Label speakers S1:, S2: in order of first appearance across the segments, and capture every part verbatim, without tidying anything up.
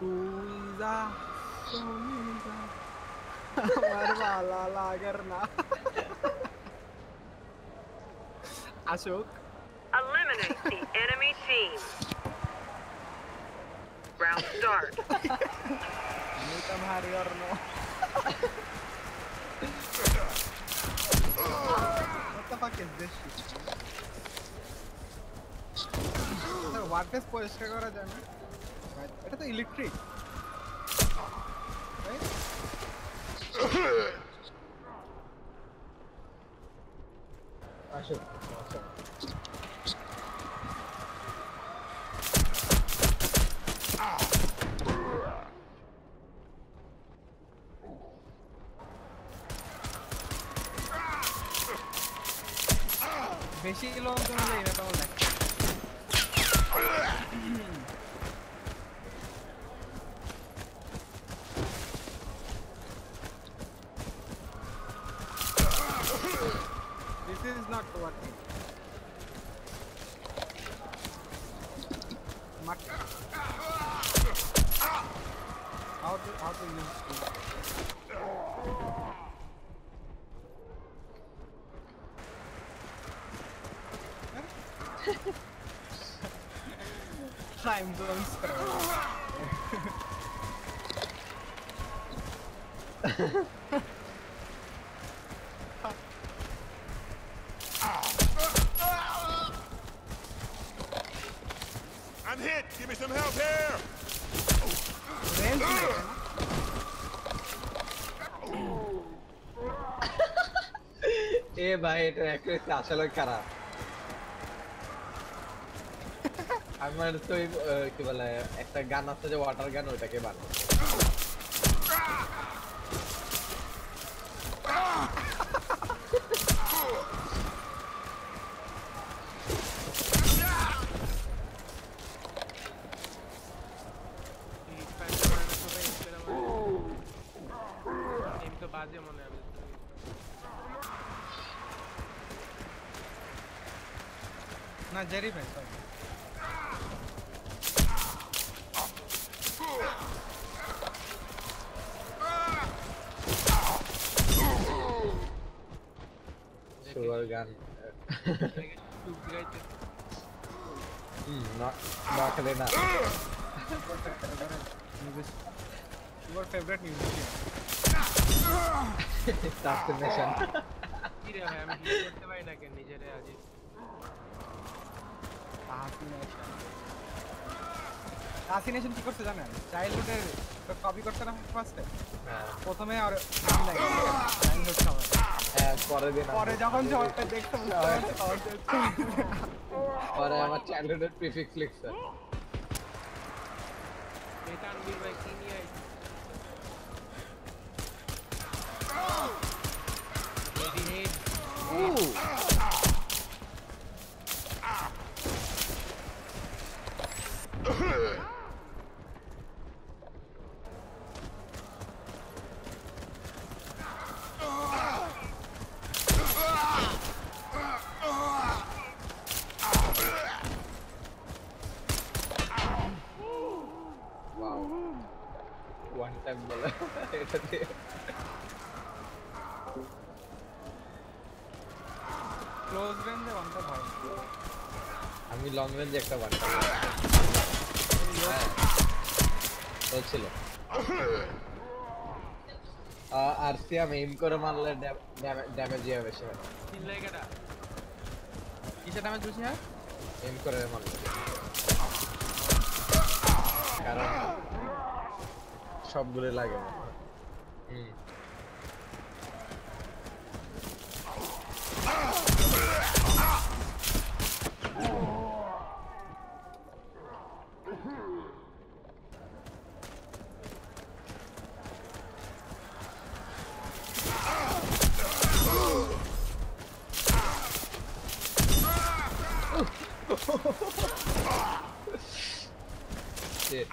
S1: Tuiza, Tuiza. আমার ভালো লাগের না। Ashok.
S2: Eliminate the enemy team. Round start.
S1: Nita bhari or no. What the fuck is this shit? Sir, what is পরিষ্কার করা যায় না? এটা তো ইলেকট্রিক। Right?
S3: Ashok.
S1: বেশি লং তুমি যাই না তোমার দেখ This is not working. How to how to use this? Time zone scroll.
S4: I'm hit. Give me some help here.
S3: এ ভাই এটা একটা আসলে খারাপ আমার তো কি বলে একটা গান আছে যে ওয়াটার গান ওটাকে বানাও
S1: না জেরি ভাই
S3: সুগার গান হুম না না খেলে না
S1: your favorite musician
S3: Assassination
S5: কি রে ভাই আমি হিট করতে পারি না কেন নিজেরে আজ
S1: Assassination Assassination কি করতে জানেন চাইল্ডহুডের কপি করতে না ফার্স্টে প্রথমে আর নাম লাগে চাইল্ডহুড খাবার
S3: হ্যাঁ পরে দিন
S1: পরে যখন জবটা দেখতে
S3: পরে আমার চাইল্ডহুডের প্রিফিক্স লিখছে
S5: এটা আনবির ভাই কি নিয়ে আইছে রেডি হেড
S1: ও
S3: one time বলে এটা দিয়ে
S1: ক্লোজ রেঞ্জে ওয়ানটা ভালো
S3: আমি লং রেঞ্জে একটা ওয়ান তো ছিল আর সিয়াম এম করে মারলে ড্যামেজ হবে বেশি হয়
S5: তিন লাইকাটা
S1: কিসে ড্যামেজ বেশি হয়
S3: এম করে মারলে কারণ সবগুলো লাগে না হুম Shit.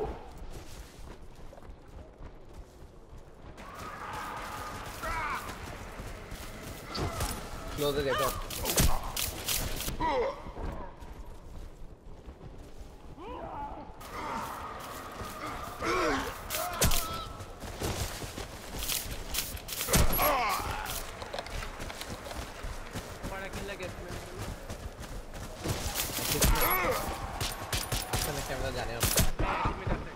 S3: Close the gate up. আমরা জানি না
S5: টিমমেট আছে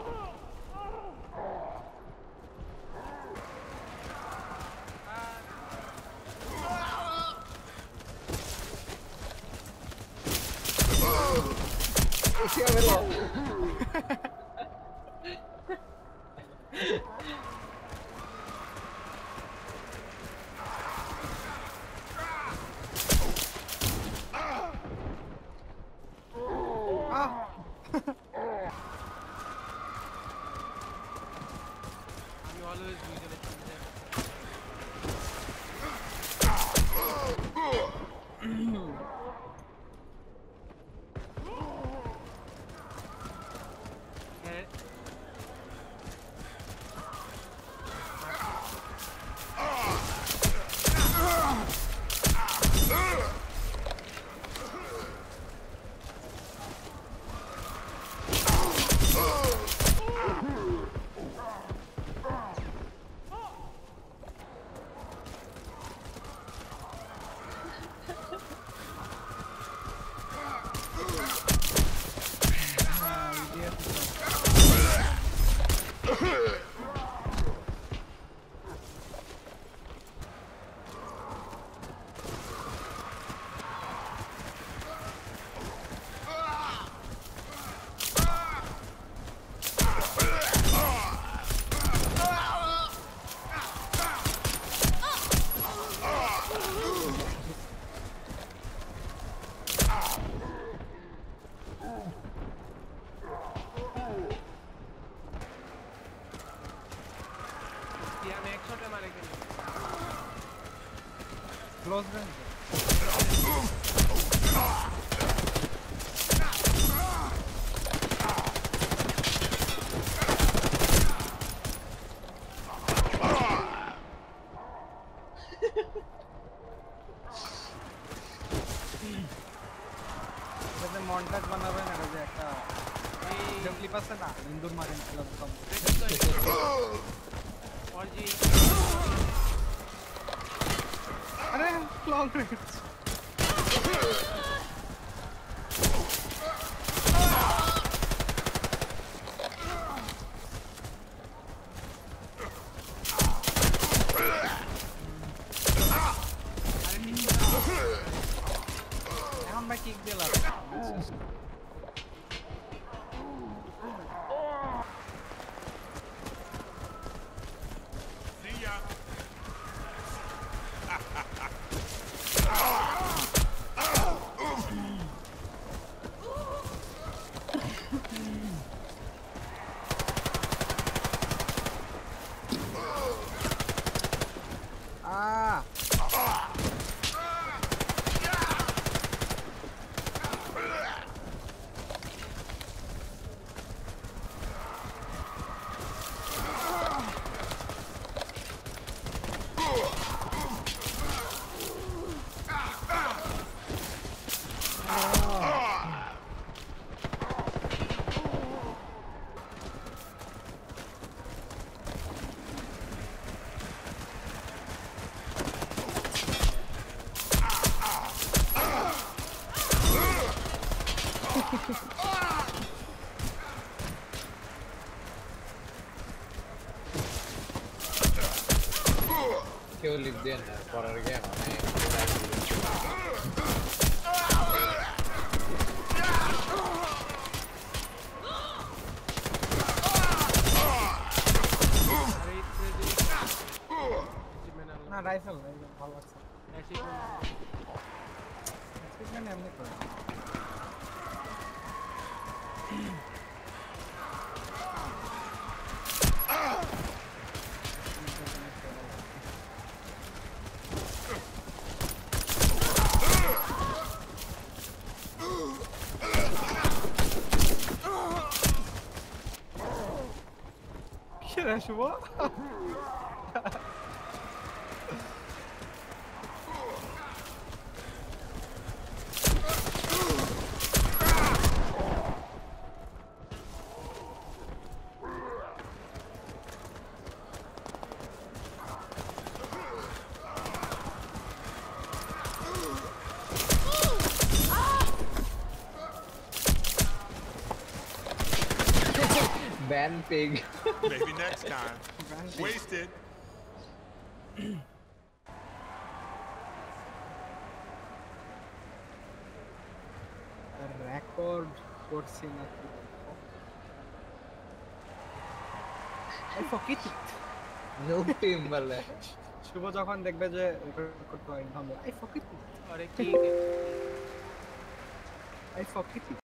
S5: আমি অলওয়েজ দুইজনের সামনে যাই হ্যাঁ আমি এক শটে মারে কেন
S1: ক্লোজ রেঞ্জ जैसे मॉन्टाज बना हुआ है ना जैसे একটা ভিডিও ক্লিপ আছে না ইন্দুর মারেন খেলা কম
S5: और जी
S1: अरे लॉन्ग रेंज এখন ভাই কিক দিলাম
S4: See ya.
S1: ah
S3: কেউ লিখ দেন না পরের গেম আমি
S1: না রাইফেল ভালো আছে
S5: ऐसी कोई
S1: অ্যাচিভমেন্ট এমনি করে কি রে শুভ
S3: ব্যান পিগ
S4: Maybe next time. Wasted.
S1: Record করছি না কি বলবো। এই ফকিত
S3: নুব টিম বলে
S1: শুভ যখন দেখবে যে রেকর্ড করতে হয় ভাবো এই ফকিত
S5: अरे की
S1: এই ফকিত